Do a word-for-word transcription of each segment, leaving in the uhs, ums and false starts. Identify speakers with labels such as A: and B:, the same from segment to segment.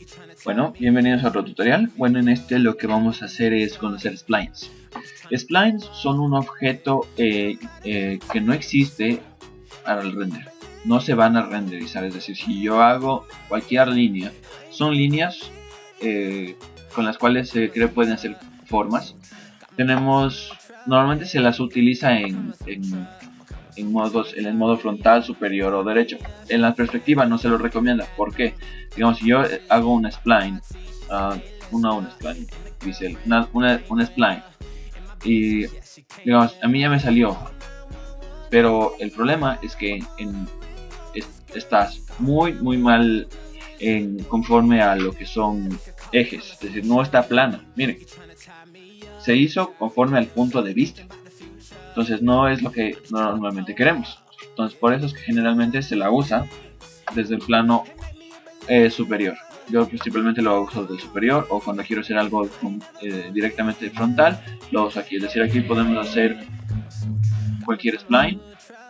A: Bueno, bienvenidos a otro tutorial. Bueno, en este lo que vamos a hacer es conocer splines. Splines son un objeto eh, eh, que no existe al render. No se van a renderizar, es decir, si yo hago cualquier línea, son líneas eh, con las cuales se cree pueden hacer formas. Tenemos, normalmente se las utiliza en, en, en modos, en el modo frontal, superior o derecho. En la perspectiva no se lo recomienda. ¿Por qué? Digamos, si yo hago una spline, uh, una, una spline, dice, una, una, una spline, y digamos, a mí ya me salió, pero el problema es que en, es, estás muy, muy mal en, conforme a lo que son ejes, es decir, no está plana. Miren, se hizo conforme al punto de vista, entonces no es lo que normalmente queremos. Entonces por eso es que generalmente se la usa desde el plano eh, superior. Yo principalmente lo uso desde el superior, o cuando quiero hacer algo eh, directamente frontal, lo uso aquí. Es decir, aquí podemos hacer cualquier spline.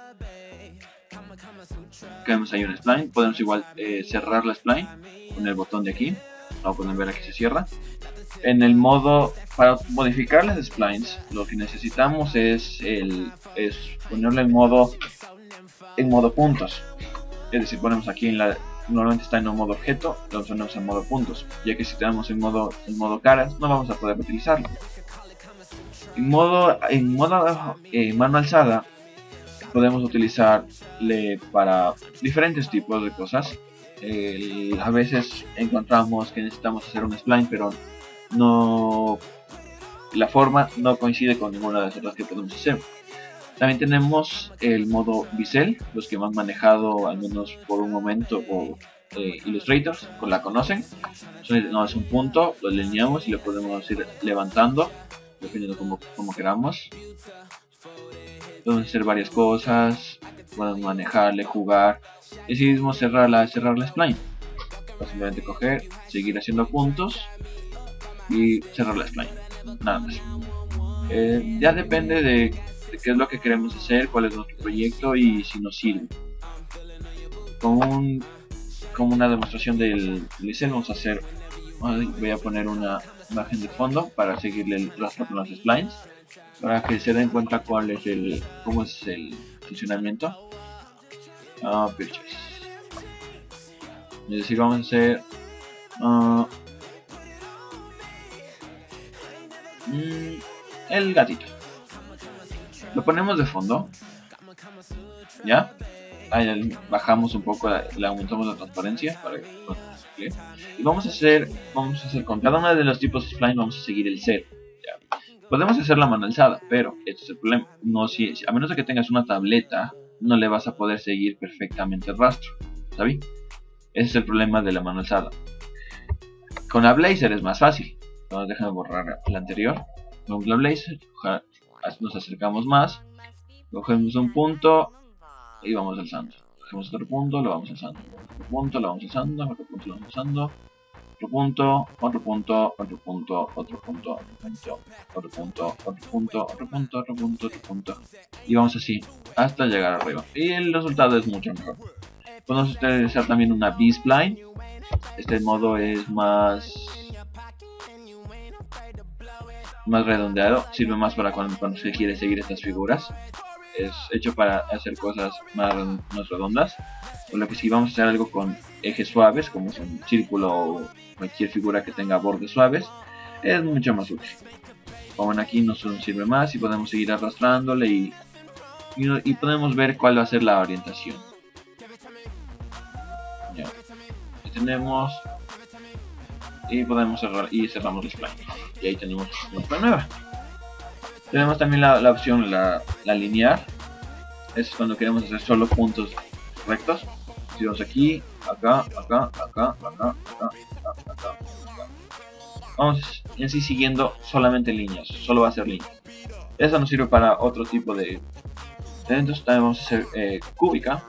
A: Tenemos ahí un spline, podemos igual eh, cerrar la spline con el botón de aquí. Como pueden ver, aquí se cierra. En el modo, para modificar las splines, lo que necesitamos es, el, es ponerle en modo en modo puntos. Es decir, ponemos aquí en la, normalmente está en un modo objeto, lo ponemos en modo puntos, ya que si tenemos en modo en modo caras no vamos a poder utilizarlo. En modo en modo eh, mano alzada podemos utilizarle para diferentes tipos de cosas. Eh, a veces encontramos que necesitamos hacer un spline, pero no, la forma no coincide con ninguna de las otras que podemos hacer. También tenemos el modo bisel, los que me han manejado al menos por un momento, o eh, Illustrators, pues la conocen. No, es un punto, lo alineamos y lo podemos ir levantando dependiendo como, como queramos. Podemos hacer varias cosas, podemos manejarle, jugar, y así mismo cerrar la, cerrar la spline. Simplemente coger, seguir haciendo puntos y cerrar la spline, nada más. Eh, ya depende de, de qué es lo que queremos hacer, cuál es nuestro proyecto y si nos sirve. Como, un, como una demostración del bisel, vamos a hacer, voy a poner una imagen de fondo para seguirle el rastro con los splines, para que se den cuenta cuál es el, cómo es el funcionamiento. Uh, pictures. Es decir, vamos a hacer uh, mm, el gatito. Lo ponemos de fondo, ya. Ahí bajamos un poco, le aumentamos la transparencia para que, y vamos a hacer, vamos a hacer con cada uno de los tipos de spline vamos a seguir el cero. Ya. Podemos hacer la mano alzada, pero este es el problema. No, si, a menos de que tengas una tableta, no le vas a poder seguir perfectamente el rastro, ¿sabes? Ese es el problema de la mano alzada. Con la Blazor es más fácil. Entonces déjame borrar la anterior. Con la Blazor nos acercamos más, cogemos un punto y vamos alzando. Cogemos otro punto, lo vamos alzando. Otro punto, lo vamos alzando. Otro punto, lo vamos alzando. Otro punto, otro punto, otro punto, otro punto, otro punto, otro punto, otro punto, otro punto, otro punto, otro punto. Y vamos así hasta llegar arriba. Y el resultado es mucho mejor. Podemos utilizar también una B-spline. Este modo es más más redondeado, sirve más para cuando, cuando se quiere seguir estas figuras. Es hecho para hacer cosas más, más redondas. Por lo que si vamos a hacer algo con ejes suaves, como es un círculo o cualquier figura que tenga bordes suaves, es mucho más útil. Como ven, aquí nos sirve más y podemos seguir arrastrándole y, y, y podemos ver cuál va a ser la orientación. Ya. Aquí tenemos y podemos cerrar y cerramos la spline. Y ahí tenemos nuestra nueva. Tenemos también la, la opción la, la linear. Es cuando queremos hacer solo puntos rectos. Si vamos aquí, acá, acá, acá, acá, acá, acá, acá. Vamos y así siguiendo solamente líneas. Solo va a ser líneas. Eso nos sirve para otro tipo de eventos. También vamos a hacer eh, cúbica.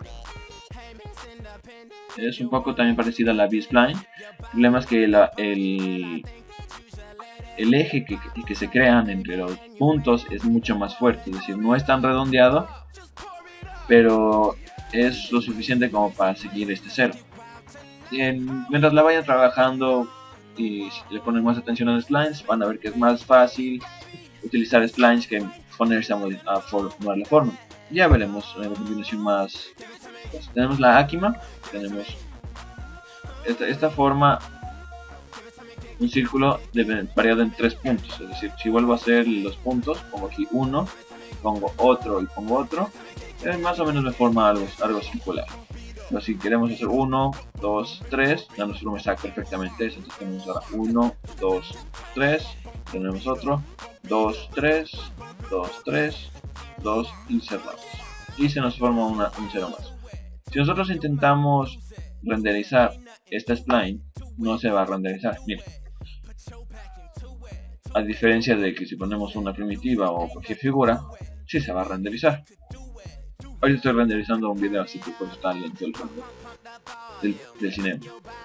A: Es un poco también parecida a la B-spline. El problema es que la, el, el eje que, que, que se crean entre los puntos es mucho más fuerte. Es decir, no es tan redondeado, pero es lo suficiente como para seguir este cero. en, mientras la vayan trabajando y si le ponen más atención a los splines, van a ver que es más fácil utilizar splines que ponerse a, a formar la forma. Ya veremos en la combinación más. Pues, tenemos la Akima, tenemos esta, esta forma, un círculo de, variado en tres puntos, es decir, si vuelvo a hacer los puntos, pongo aquí uno, pongo otro y pongo otro, eh, más o menos me forma algo, algo circular. Pero si queremos hacer uno, dos, tres, ya nuestro me saca perfectamente eso. Entonces tenemos ahora uno, dos, tres, tenemos otro, dos, tres, dos, tres, dos y cerramos. Y se nos forma una, un cero más. Si nosotros intentamos renderizar esta spline, no se va a renderizar. Miren. A diferencia de que si ponemos una primitiva o cualquier figura, sí se va a renderizar. Hoy estoy renderizando un video, así que por eso está lento el render del, del cinema.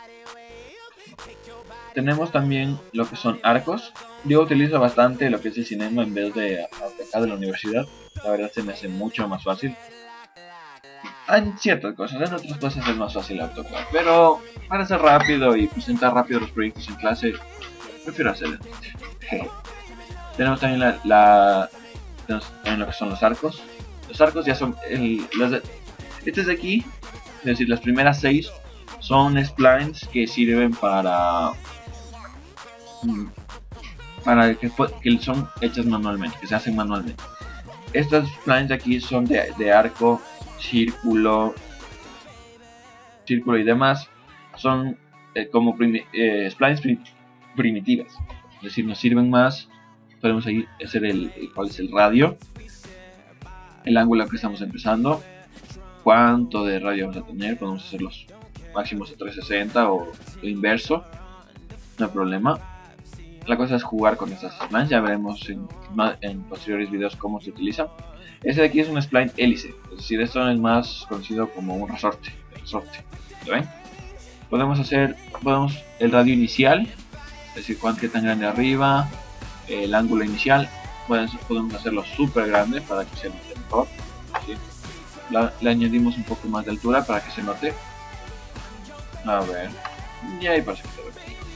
A: Tenemos también lo que son arcos. Yo utilizo bastante lo que es el cinema en vez de acá de la universidad. La verdad se me hace mucho más fácil. En ciertas cosas, en otras cosas es más fácil AutoCAD. Pero para hacer rápido y presentar rápido los proyectos en clase, prefiero hacerlo. Tenemos también la, la tenemos también lo que son los arcos. Los arcos ya son el, los de, estos de aquí, es decir, las primeras seis son splines que sirven para para que, que son hechas manualmente, que se hacen manualmente. Estas splines de aquí son de, de arco, círculo, círculo y demás. Son eh, como primi, eh, splines prim, primitivas, es decir, nos sirven más. Podemos ahí hacer el, el cuál es el radio, el ángulo que estamos empezando, cuánto de radio vamos a tener. Podemos hacer los máximos a trescientos sesenta o lo inverso, no hay problema. La cosa es jugar con estas splines, ya veremos en, en posteriores videos cómo se utilizan. Este de aquí es un spline hélice, es decir, esto es más conocido como un resorte, resorte, ¿lo ven? Podemos hacer podemos el radio inicial, es decir, cuánto que tan grande arriba, el ángulo inicial. Podemos, podemos hacerlo súper grande para que se note mejor, ¿sí? La, le añadimos un poco más de altura para que se note. A ver, y ahí parece que se ve.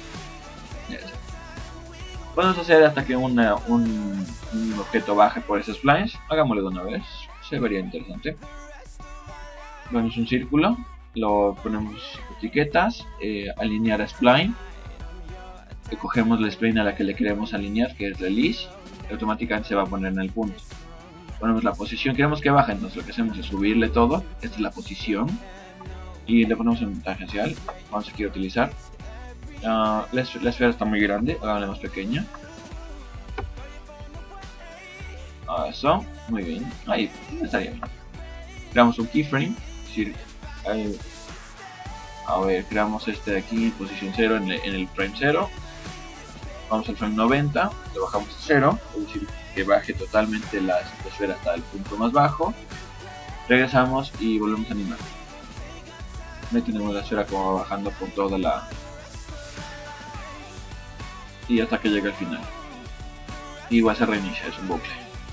A: Podemos hacer hasta que una, un, un objeto baje por esos splines. Hagámoslo de una vez, se vería interesante. Vemos un círculo, lo ponemos etiquetas, eh, alinear a spline. Cogemos la spline a la que le queremos alinear, que es release, y automáticamente se va a poner en el punto. Ponemos la posición, queremos que baje, entonces lo que hacemos es subirle todo. Esta es la posición y le ponemos en tangencial. Vamos a quiero utilizar. Uh, la, la esfera está muy grande, hagámosla más pequeña. Eso, muy bien, ahí estaría bien. Creamos un keyframe, es decir, ahí, a ver, creamos este de aquí, posición cero en el, en el frame cero. Vamos al frame noventa, le bajamos a cero, es decir, que baje totalmente la, la esfera hasta el punto más bajo. Regresamos y volvemos a animar. Ahí tenemos la esfera como va bajando por toda la... y hasta que llegue al final. Y igual se reinicia, es un bucle.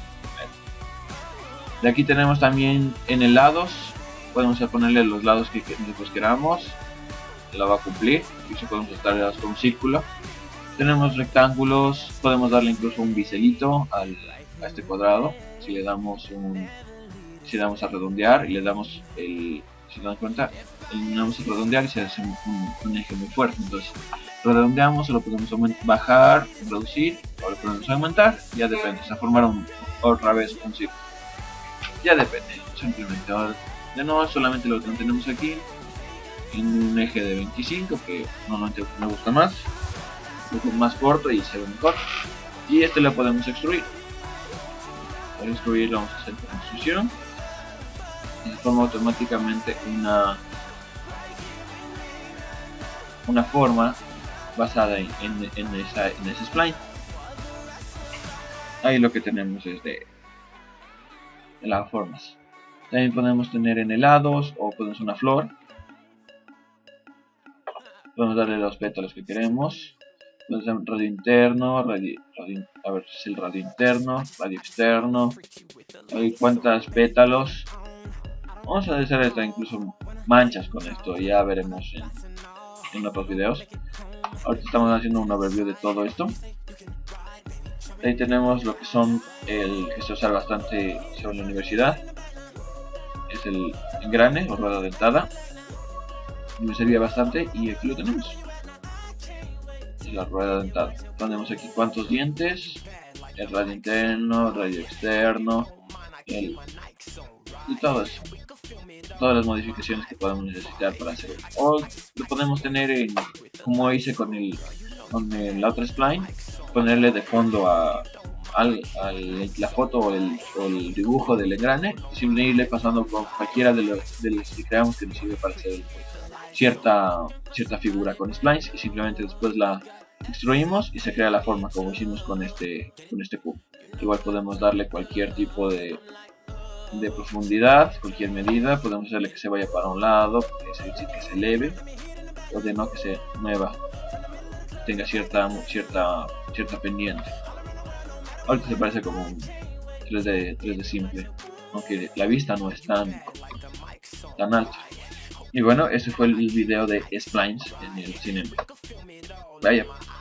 A: De aquí tenemos también en el lados, podemos ponerle los lados que nosotros queramos, la va a cumplir. Y si podemos estar con un círculo. Tenemos rectángulos, podemos darle incluso un biselito al, a este cuadrado. Si le damos un, si le damos a redondear y le damos el, si se dan cuenta, le damos a redondear y se hace un, un, un eje muy fuerte. Entonces redondeamos, lo podemos bajar, reducir, o lo podemos aumentar, ya depende, se formaron otra vez un círculo. Ya depende, simplemente ahora de nuevo solamente lo tenemos aquí en un eje de veinticinco, que normalmente me gusta más, un poco más corto y se ve mejor. Y este lo podemos extruir. Para extruir vamos a hacer construcción y se forma automáticamente una una forma basada en, en, en, esa, en ese spline. Ahí lo que tenemos es de las formas. También podemos tener en helados o podemos una flor. Podemos darle los pétalos que queremos. Podemos hacer radio interno, radio, radio, a ver si es el radio interno, radio externo. Hay cuántas pétalos. Vamos a hacer hasta incluso manchas con esto, ya veremos en, en otros videos. Ahorita estamos haciendo un overview de todo esto. Ahí tenemos lo que son el que se usa bastante sobre la universidad, es el engrane o rueda dentada. Me servía bastante y aquí lo tenemos, la rueda dentada. Tenemos aquí cuántos dientes, el radio interno, el radio externo, el, y todo eso, todas las modificaciones que podemos necesitar para hacerlo. O lo podemos tener en, como hice con el con el, la otra spline, ponerle de fondo a, al, al, la foto o el, o el dibujo del engrane, y simplemente irle pasando con cualquiera de los, de los que creamos que nos sirve para hacer cierta, cierta figura con splines, y simplemente después la extruimos y se crea la forma como hicimos con este, con este cubo. Igual podemos darle cualquier tipo de, de profundidad, cualquier medida, podemos hacerle que se vaya para un lado, que se, que se eleve, o de no que se mueva, tenga cierta, cierta, cierta pendiente. Ahorita se parece como un tres D, tres D simple, aunque la vista no es tan, tan alta. Y bueno, ese fue el video de splines en el Cinema. Vaya.